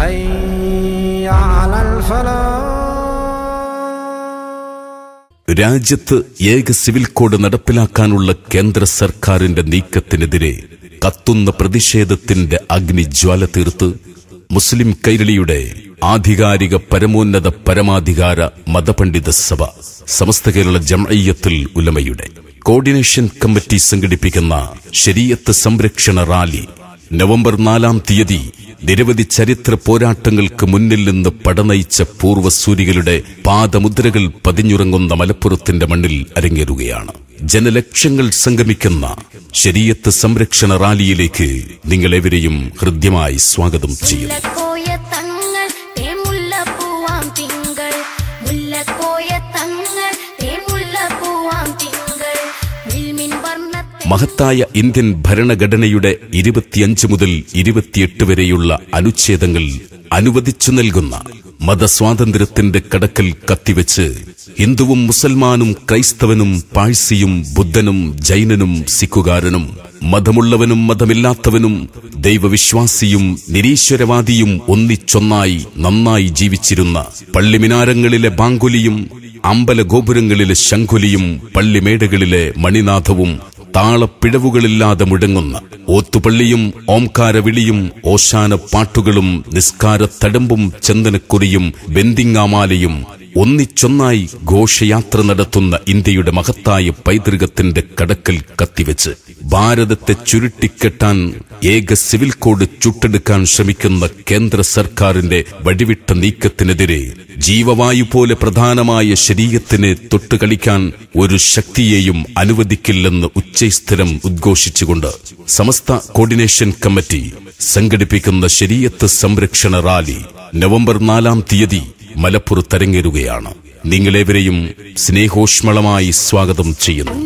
രാജ്യത്ത് ഏക civil code നടപ്പിലാക്കാനുള്ള കേന്ദ്ര സർക്കാരിന്റെ നീക്കത്തിനെതിരെ കത്തുന്ന പ്രതിഷേധത്തിന്റെ അഗ്നിജ്വാല തീർത്ത് മുസ്ലിം കൈരളിയുടെ ആധികാരിക പരമോന്നത പരമാധികാര മതപണ്ഡിത സഭ സമസ്ത കേരള ജംഇയ്യത്തുൽ ഉലമയുടെ കോർഡിനേഷൻ കമ്മിറ്റി സംഘടിപ്പിക്കുന്ന ശരീഅത്ത് സംരക്ഷണ റാലി നവംബർ 4-ാം തീയതി നിരവധി ചരിത്ര പോരാട്ടങ്ങൾക്ക് മുന്നിൽ നിന്ന് പടനയിച്ച പൂർവ്വസൂരികളുടെ പാദമുദ്രകൾ പതിഞ്ഞുറങ്ങുന്ന മലപ്പുറത്തിന്റെ മണ്ണിൽ അരങ്ങേറുകയാണ്. ജനലക്ഷങ്ങൾ സംഗമിക്കുന്ന ശരീഅത്ത് സംരക്ഷണ റാലിയിലേക്ക് നിങ്ങളെവരെയും ഹൃദ്യമായി സ്വാഗതം ചെയ്യുന്നു. മഹത്തായ ഇന്ത്യൻ ഭരണഘടനയുടെ 25 മുതൽ 28 വരെയുള്ള അനുച്ഛേദങ്ങൾ അനുവദിച്ചു നൽകുന്ന മതസ്വാതന്ത്ര്യത്തിന്റെ കടക്കൽ കത്തിവെച്ച് ഹിന്ദുവും മുസൽമാനും ക്രൈസ്തവനും പാഴ്സിയും ബുദ്ധനും ജൈനനും സിഖുകാരനും മതമുള്ളവനും മതമില്ലാത്തവനും ദൈവവിശ്വാസിയും നിരീശ്വരവാദിയും ഒന്നിച്ചൊന്നായി നന്നായി ജീവിച്ചിരുന്ന പള്ളിമിനാരങ്ങളിലെ ബാങ്കുലിയും അമ്പലഗോപുരങ്ങളിലെ ശംഖുലിയും പള്ളിമേടകളിലെ മണിനാഥവും താളപ്പിഴവുകളില്ലാതെ മുഴങ്ങുന്ന ഓത്തുപള്ളിയും ഓംകാരവിളിയും ഓശാന പാട്ടുകളും നിസ്കാരത്തടമ്പും ചന്ദനക്കുറിയും ബന്ദിങ്ങാമാലയും ഒന്നിച്ചൊന്നായി ഘോഷയാത്ര നടത്തുന്ന ഇന്ത്യയുടെ മഹത്തായ പൈതൃകത്തിന്റെ കടക്കൽ കത്തിവെച്ച് ഭാരതത്തെ ചുരുട്ടിക്കെട്ടാൻ ഏക സിവിൽ കോഡ് ചുട്ടെടുക്കാൻ ശ്രമിക്കുന്ന കേന്ദ്ര സർക്കാരിന്റെ വടിവിട്ട നീക്കത്തിനെതിരെ ജീവവായു പോലെ പ്രധാനമായ ശരീഅത്തിനെ തൊട്ടുകളിക്കാൻ ഒരു ശക്തിയെയും അനുവദിക്കില്ലെന്ന് ഉച്ചസ്ഥിരം ഉദ്ഘോഷിച്ചുകൊണ്ട് സമസ്ത കോർഡിനേഷൻ കമ്മിറ്റി സംഘടിപ്പിക്കുന്ന ശരീഅത്ത് സംരക്ഷണ റാലി നവംബർ 4-ാം തീയതി മലപ്പുറത്തരങ്ങേറുകയാണ്. നിങ്ങളേവരെയും സ്നേഹോഷ്മളമായി സ്വാഗതം ചെയ്യുന്നു.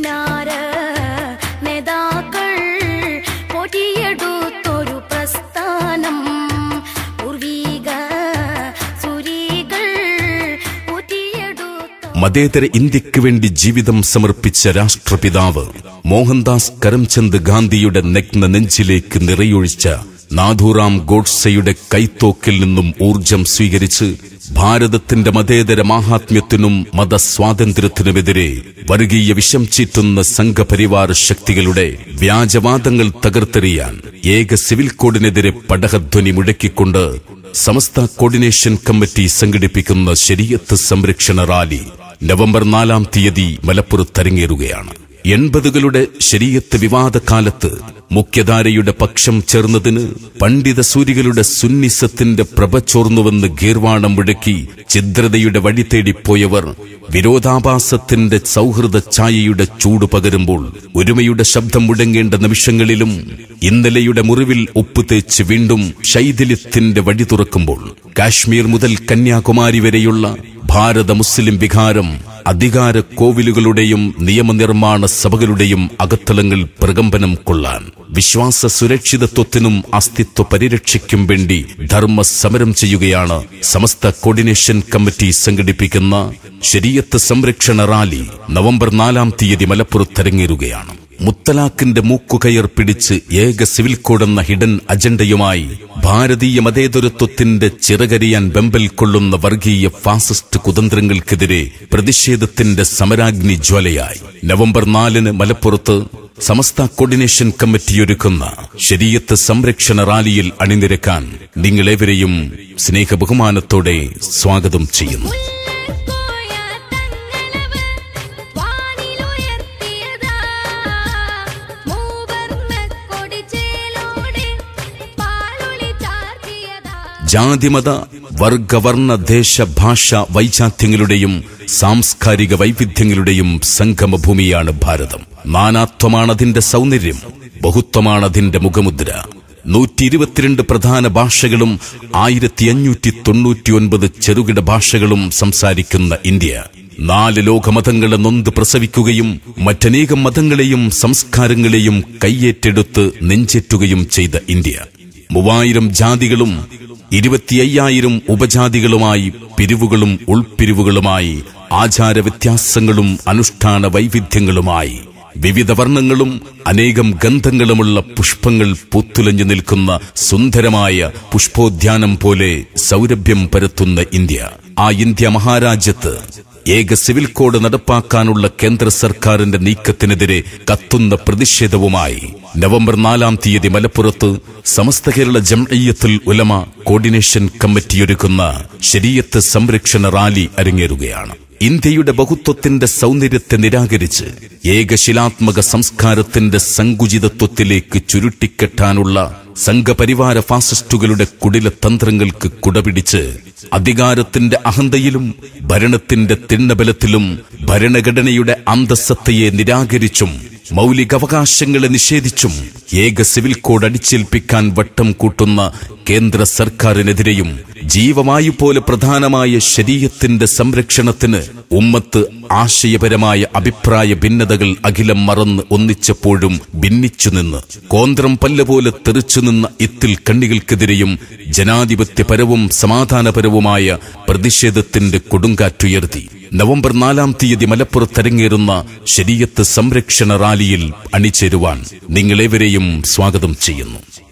മതേതര ഇന്ത്യക്ക് വേണ്ടി ജീവിതം സമർപ്പിച്ച രാഷ്ട്രപിതാവ് മോഹൻദാസ് കരംചന്ദ് ഗാന്ധിയുടെ നഗ്ന നെഞ്ചിലേക്ക് നിറയൊഴിച്ച നാഥൂറാം ഗോഡ്സെയുടെ കൈത്തോക്കിൽ നിന്നും ഊർജം സ്വീകരിച്ച് ഭാരതത്തിന്റെ മതേതര മാഹാത്മ്യത്തിനും മതസ്വാതന്ത്ര്യത്തിനുമെതിരെ വർഗീയ വിഷം ചീറ്റുന്ന സംഘപരിവാര ശക്തികളുടെ വ്യാജവാദങ്ങൾ തകർത്തെറിയാൻ ഏക സിവിൽ കോഡിനെതിരെ പടഹധ്വനി മുഴക്കിക്കൊണ്ട് സമസ്ത കോർഡിനേഷൻ കമ്മിറ്റി സംഘടിപ്പിക്കുന്ന ശരീഅത്ത് സംരക്ഷണ റാലി നവംബർ 4-ാം തീയതി മലപ്പുറത്തരങ്ങേറുകയാണ്. 80കളുടെ ശരീഅത്ത് വിവാദകാലത്ത് മുഖ്യധാരയുടെ പക്ഷം ചേർന്നതിന് പണ്ഡിത സൂരികളുടെ സുന്നിസത്തിന്റെ പ്രഭ ചോർന്നുവെന്ന് ഗീർവാണം മുഴക്കി ഛിദ്രതയുടെ വഴി തേടിപ്പോയവർ വിരോധാഭാസത്തിന്റെ സൗഹൃദ ഛായയുടെ ചൂട് പകരുമ്പോൾ ഒരുമയുടെ ശബ്ദം മുഴങ്ങേണ്ട നിമിഷങ്ങളിലും ഇന്നലെയുടെ മുറിവിൽ ഉപ്പ് തേച്ച് വീണ്ടും ശൈഥില്യത്തിന്റെ വഴി തുറക്കുമ്പോൾ കാശ്മീർ മുതൽ കന്യാകുമാരി വരെയുള്ള ഭാരത മുസ്ലിം വികാരം അധികാര കോവിലുകളുടെയും നിയമനിർമ്മാണ സഭകളുടെയും അകത്തളങ്ങൾ പ്രകമ്പനം കൊള്ളാൻ വിശ്വാസ സുരക്ഷിതത്വത്തിനും അസ്തിത്വ പരിരക്ഷയ്ക്കും വേണ്ടി ധർമ്മ സമരം ചെയ്യുകയാണ് സമസ്ത കോർഡിനേഷൻ കമ്മിറ്റി സംഘടിപ്പിക്കുന്ന ശരീഅത്ത് സംരക്ഷണ റാലി നവംബർ 4-ാം തീയതി മലപ്പുറത്തരങ്ങേറുകയാണ്. മുത്തലാഖിന്റെ മൂക്കുകയർ പിടിച്ച് ഏക സിവിൽ കോഡ് എന്ന ഹിഡൻ അജണ്ടയുമായി ഭാരതീയ മതേതരത്വത്തിന്റെ ചിറകരിയാൻ വെമ്പൽ കൊള്ളുന്ന വർഗീയ ഫാസിസ്റ്റ് കുതന്ത്രങ്ങൾക്കെതിരെ പ്രതിഷേധത്തിന്റെ സമരാഗ്നി ജ്വാലയായി നവംബർ 4-ന് മലപ്പുറത്ത് സമസ്ത കോർഡിനേഷൻ കമ്മിറ്റി ഒരുക്കുന്ന ശരീഅത്ത് സംരക്ഷണ റാലിയിൽ അണിനിരക്കാൻ നിങ്ങളേവരെയും സ്നേഹബഹുമാനത്തോടെ സ്വാഗതം ചെയ്യുന്നു. ജാതിമത വർഗവർണ്ണ ദേശ ഭാഷ വൈജാത്യങ്ങളുടെയും സാംസ്കാരിക വൈവിധ്യങ്ങളുടെയും സംഗമഭൂമിയാണ് ഭാരതം. നാനാത്വമാണതിന്റെ സൗന്ദര്യം, ബഹുത്വമാണതിന്റെ മുഖമുദ്ര. 122 പ്രധാന ഭാഷകളും 1599 ചെറുകിട ഭാഷകളും സംസാരിക്കുന്ന ഇന്ത്യ 4 ലോകമതങ്ങളെ നൊന്ത് പ്രസവിക്കുകയും മറ്റനേകം മതങ്ങളെയും സംസ്കാരങ്ങളെയും കയ്യേറ്റെടുത്ത് നെഞ്ചേറ്റുകയും ചെയ്ത ഇന്ത്യ 3000 ജാതികളും 25,000 ഉപജാതികളുമായി പിരിവുകളും ഉൾപ്പിരിവുകളുമായി ആചാരവ്യത്യാസങ്ങളും അനുഷ്ഠാന വൈവിധ്യങ്ങളുമായി വിവിധ വർണ്ണങ്ങളും അനേകം ഗന്ധങ്ങളുമുള്ള പുഷ്പങ്ങൾ പൂത്തുലഞ്ഞു നിൽക്കുന്ന സുന്ദരമായ പുഷ്പോദ്യാനം പോലെ സൗരഭ്യം പരത്തുന്ന ഇന്ത്യ. ആ ഇന്ത്യ മഹാരാജ്യത്ത് ഏക സിവിൽ കോഡ് നടപ്പാക്കാനുള്ള കേന്ദ്ര സർക്കാരിന്റെ നീക്കത്തിനെതിരെ കത്തുന്ന പ്രതിഷേധവുമായി നവംബർ 4 മലപ്പുറത്ത് സമസ്ത കേരള ജംഇയ്യത്തുൽ ഉലമ കോർഡിനേഷൻ കമ്മിറ്റിയൊരുക്കുന്ന ശരീഅത്ത് സംരക്ഷണ റാലി അരങ്ങേറുകയാണ്. ഇന്ത്യയുടെ ബഹുത്വത്തിന്റെ സൗന്ദര്യത്തെ നിരാകരിച്ച് ഏകശിലാത്മക സംസ്കാരത്തിന്റെ സങ്കുചിതത്വത്തിലേക്ക് ചുരുട്ടിക്കെട്ടാനുള്ള സംഘപരിവാര ഫാസിസ്റ്റുകളുടെ കുടില തന്ത്രങ്ങൾക്ക് കുടപിടിച്ച് അധികാരത്തിന്റെ അഹന്തയിലും ഭരണത്തിന്റെ തിണ്ണബലത്തിലും ഭരണഘടനയുടെ അന്തസ്സത്തയെ നിരാകരിച്ചും മൗലികാവകാശങ്ങളെ നിഷേധിച്ചും ഏക സിവിൽ കോഡ് അടിച്ചേൽപ്പിക്കാൻ വട്ടം കൂട്ടുന്ന കേന്ദ്ര സർക്കാരിനെതിരെയും ജീവവായു പോലെ പ്രധാനമായ ശരീഅത്തിന്റെ സംരക്ഷണത്തിന് ഉമ്മത്ത് ആശയപരമായ അഭിപ്രായ ഭിന്നതകൾ അഖിലം മറന്ന് ഒന്നിച്ചപ്പോഴും ഭിന്നിച്ചുനിന്ന് കോന്ത്രം പല്ലപോലെ തെറിച്ചുനിന്ന ഇത്തിൽ കണ്ണികൾക്കെതിരെയും ജനാധിപത്യപരവും സമാധാനപരവുമായ പ്രതിഷേധത്തിന്റെ കൊടുങ്കാറ്റുയർത്തി നവംബർ 4 മലപ്പുറത്തരങ്ങേറുന്ന ശരീഅത്ത് സംരക്ഷണ റാലിയിൽ അണിചേരുവാൻ നിങ്ങളേവരെയും സ്വാഗതം ചെയ്യുന്നു.